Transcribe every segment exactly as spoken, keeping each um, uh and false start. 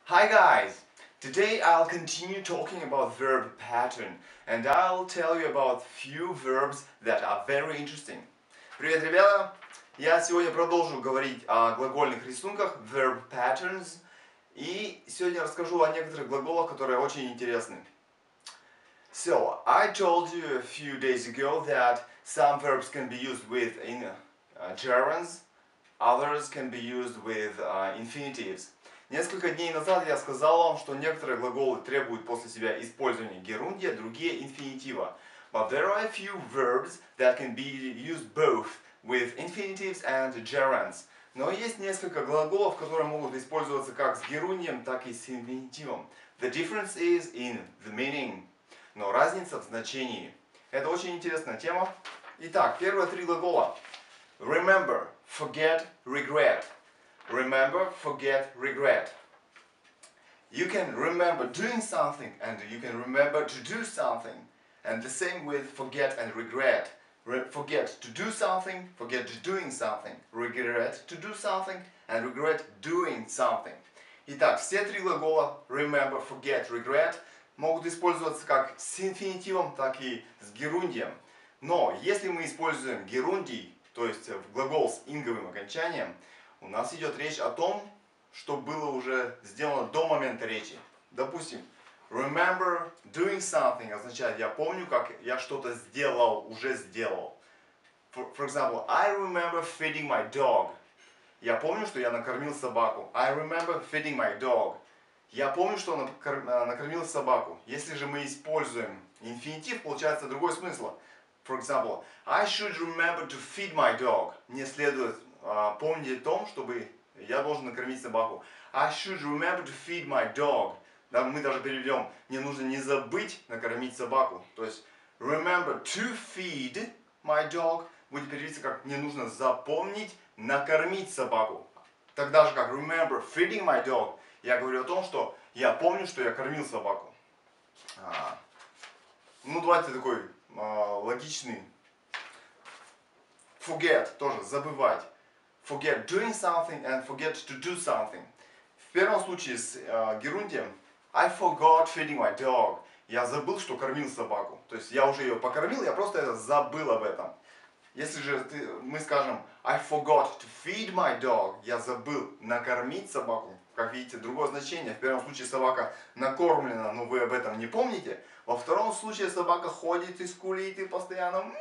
Hi guys! Today I'll continue talking about verb pattern and I'll tell you about few verbs that are very interesting. Привет, ребята! Я сегодня продолжу говорить о глагольных рисунках, verb patterns, и сегодня расскажу о некоторых глаголах, которые очень интересны. So, I told you a few days ago that some verbs can be used with in, uh, gerunds, others can be used with uh, infinitives. Несколько дней назад я сказал вам, что некоторые глаголы требуют после себя использования герундия, другие инфинитива. But there are a few verbs that can be used both with infinitives and gerunds. Но есть несколько глаголов, которые могут использоваться как с герундием, так и с инфинитивом. The difference is in the meaning. Но разница в значении. Это очень интересная тема. Итак, первые три глагола. Remember, forget, regret. Remember, forget, regret. You can remember doing something and you can remember to do something. And the same with forget and regret. Re forget to do something, forget doing something. Regret to do something and regret doing something. Итак, все три глагола remember, forget, regret могут использоваться как с инфинитивом, так и с герундием. Но если мы используем герундий, то есть глагол с инговым окончанием, у нас идет речь о том, что было уже сделано до момента речи. Допустим, remember doing something означает я помню, как я что-то сделал, уже сделал. For, for example, I remember feeding my dog. Я помню, что я накормил собаку. I remember feeding my dog. Я помню, что накормил собаку. Если же мы используем инфинитив, получается другой смысл. For example, I should remember to feed my dog. Мне следует uh, помнить о том, чтобы я должен накормить собаку. I should remember to feed my dog. Да, мы даже переведем, мне нужно не забыть накормить собаку. То есть, remember to feed my dog будет переводиться как мне нужно запомнить накормить собаку. Тогда же как remember feeding my dog, я говорю о том, что я помню, что я кормил собаку. А, ну, давайте такой а, логичный. Forget, тоже забывать. Forget doing something and forget to do something. В первом случае с а, герундием I forgot feeding my dog. Я забыл, что кормил собаку. То есть я уже ее покормил, я просто забыл об этом. Если же ты, мы скажем I forgot to feed my dog, я забыл накормить собаку, как видите, другое значение. В первом случае собака накормлена, но вы об этом не помните. Во втором случае собака ходит и скулит и постоянно м-м,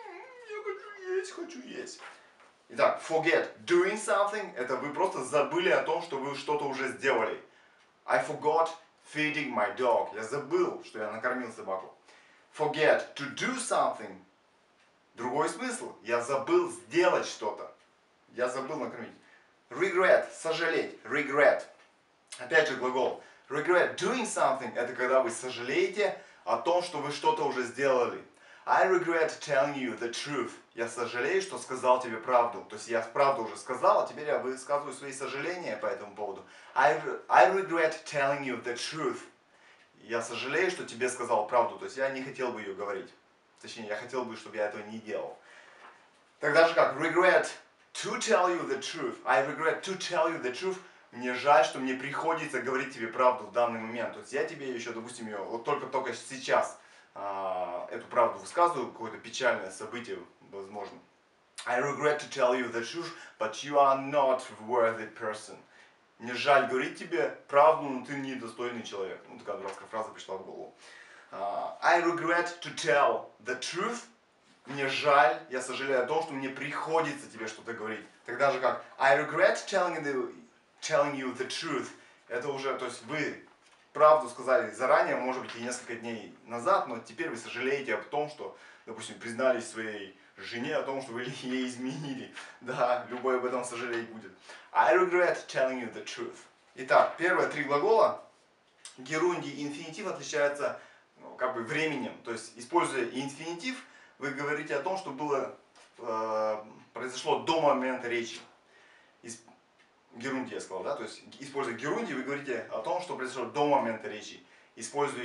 я хочу есть, хочу есть. Итак, forget doing something, это вы просто забыли о том, что вы что-то уже сделали. I forgot feeding my dog, я забыл, что я накормил собаку. Forget to do something. Другой смысл. Я забыл сделать что-то. Я забыл накормить. Regret. Сожалеть. Regret. Опять же глагол. Regret doing something. Это когда вы сожалеете о том, что вы что-то уже сделали. I regret telling you the truth. Я сожалею, что сказал тебе правду. То есть я правду уже сказал, а теперь я высказываю свои сожаления по этому поводу. I, I regret telling you the truth. Я сожалею, что тебе сказал правду. То есть я не хотел бы ее говорить. Точнее, я хотел бы, чтобы я этого не делал. Тогда же как regret to tell you the truth. I regret to tell you the truth. Мне жаль, что мне приходится говорить тебе правду в данный момент. То есть я тебе еще, допустим, ее вот только-только сейчас а, эту правду высказываю, какое-то печальное событие, возможно. I regret to tell you the truth, but you are not a worthy person. Мне жаль говорить тебе правду, но ты недостойный человек. Ну, такая дурацкая фраза пришла в голову. Uh, I regret to tell the truth. Мне жаль, я сожалею о том, что мне приходится тебе что-то говорить. Тогда же как I regret telling, the, telling you the truth. Это уже, то есть вы правду сказали заранее, может быть и несколько дней назад, но теперь вы сожалеете о том, что, допустим, признались своей жене о том, что вы ей изменили. Да, любой об этом сожалеть будет. I regret telling you the truth. Итак, первые три глагола, герундий и инфинитив, отличаются как бы временем. То есть, используя инфинитив, вы говорите о том, что было, э, произошло до момента речи. Из, герундий я сказал, да? То есть, используя герундий, вы говорите о том, что произошло до момента речи. Используя,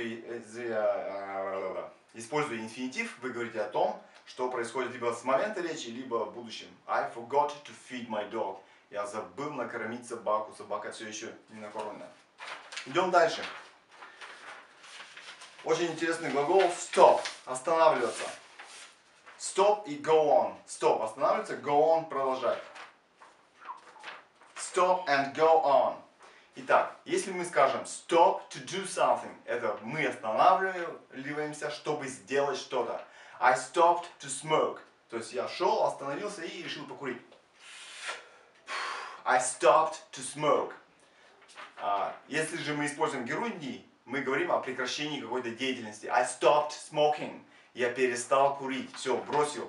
э, используя инфинитив, вы говорите о том, что происходит либо с момента речи, либо в будущем. I forgot to feed my dog. Я забыл накормить собаку. Собака все еще не накормлена. Идем дальше. Очень интересный глагол stop. Останавливаться. Stop и go on. Stop. Останавливаться. Go on. Продолжать. Stop and go on. Итак, если мы скажем stop to do something, это мы останавливаемся, чтобы сделать что-то. I stopped to smoke. То есть я шел, остановился и решил покурить. I stopped to smoke. А, если же мы используем герундий, мы говорим о прекращении какой-то деятельности. I stopped smoking. Я перестал курить. Все, бросил.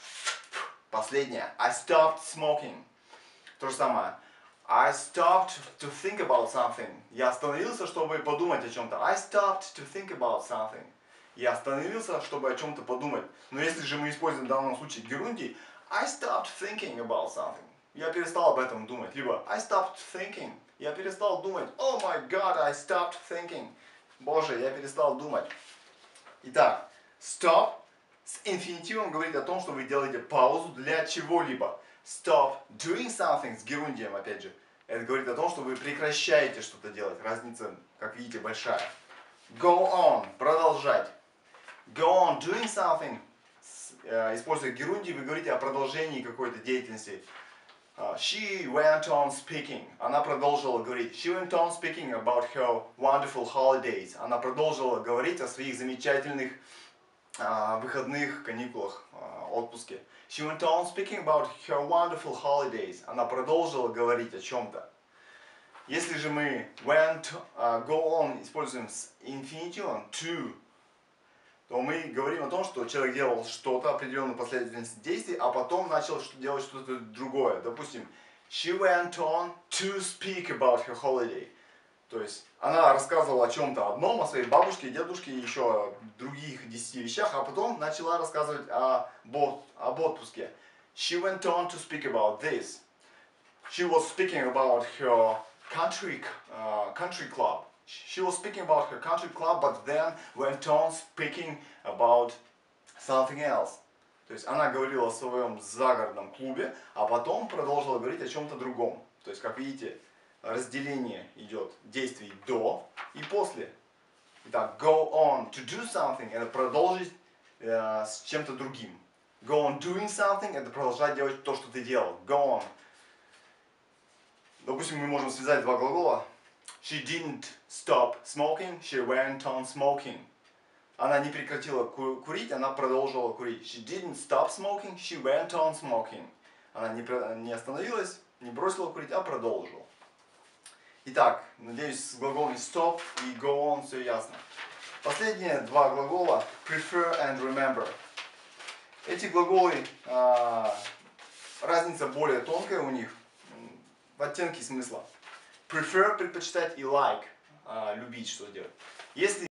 Последнее. I stopped smoking. То же самое. I stopped to think about something. Я остановился, чтобы подумать о чем-то. I stopped to think about something. Я остановился, чтобы о чем-то подумать. Но если же мы используем в данном случае герундий, I stopped thinking about something. Я перестал об этом думать. Либо I stopped thinking. Я перестал думать. Oh my God, I stopped thinking. Боже, я перестал думать. Итак, stop с инфинитивом говорит о том, что вы делаете паузу для чего-либо. Stop doing something с герундием, опять же. Это говорит о том, что вы прекращаете что-то делать. Разница, как видите, большая. Go on. Продолжать. Go on doing something. Используя герундий, вы говорите о продолжении какой-то деятельности. Uh, she went on speaking. Она продолжила говорить. She went on speaking about her wonderful holidays. Она продолжила говорить о своих замечательных uh, выходных, каникулах, uh, отпуске. She went on speaking about her wonderful holidays. Она продолжила говорить о чем-то. Если же мы went, uh, go on используем с инфинитивом to, то мы говорим о том, что человек делал что-то, определенную последовательность действий, а потом начал делать что-то другое. Допустим, she went on to speak about her holiday. То есть она рассказывала о чем-то одном, о своей бабушке, дедушке и еще о других десяти вещах, а потом начала рассказывать о, об отпуске. She went on to speak about this. She was speaking about her country, uh, country club. She was speaking about her country club, but then went on speaking about something else. То есть она говорила о своем загородном клубе, а потом продолжила говорить о чем-то другом. То есть, как видите, разделение идет действий до и после. Итак, go on to do something – это продолжить э, с чем-то другим. Go on doing something – это продолжать делать то, что ты делал. Go on. Допустим, мы можем связать два глагола. She didn't stop smoking, she went on smoking. Она не прекратила ку курить, она продолжила курить. She didn't stop smoking, she went on smoking. Она не, не остановилась, не бросила курить, а продолжила. Итак, надеюсь, с глаголами stop и go on все ясно. Последние два глагола prefer and remember. Эти глаголы, а, разница более тонкая у них в оттенке смысла. Prefer – предпочитать и like – любить что делать. Если